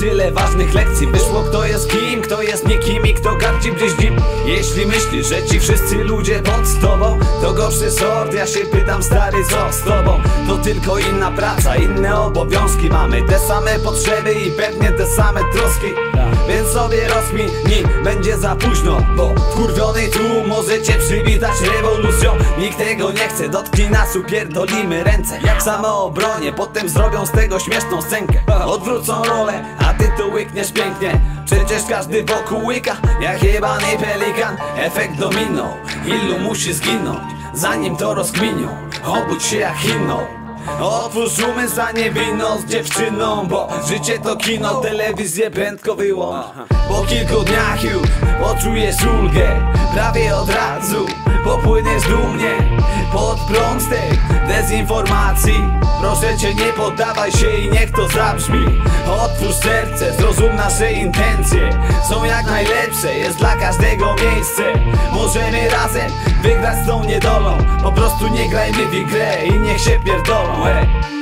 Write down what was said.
tyle ważnych lekcji. Wyszło kto jest kim, kto jest nikim i kto gardzi bliźnim. Jeśli myślisz, że ci wszyscy ludzie pod tobą to gorszy sort, ja się pytam stary, co z tobą? To tylko inna praca, inne obowiązki. Mamy te same potrzeby i pewnie te same troski. Więc sobie rozkmin, będzie za późno, bo wkurwiony tu możecie przywitać rewolucją. Nikt tego nie chce, dotknij nas, upierdolimy ręce jak w samoobronie, potem zrobią z tego śmieszną scenkę. Odwrócą rolę, a ty to łykniesz pięknie. Przecież każdy wokół łyka jak jebany pelikan. Efekt domino, ilu musi zginąć zanim to rozkminią. Obudź się jak himną. Otwórz umysł, a nie wino z dziewczyną, bo życie to kino, telewizję prędko wyłącz. Po kilku dniach już poczujesz ulgę, prawie od razu popłyniesz dumnie pod prąd z tej dezinformacji. Proszę cię, nie poddawaj się i niech to zabrzmi. Otwórz serce, zrozum nasze intencje, są jak najlepsze, jest dla każdego miejsce. Możemy razem wygrać z tą niedolą, po prostu nie grajmy w grę i niech się pierdolą.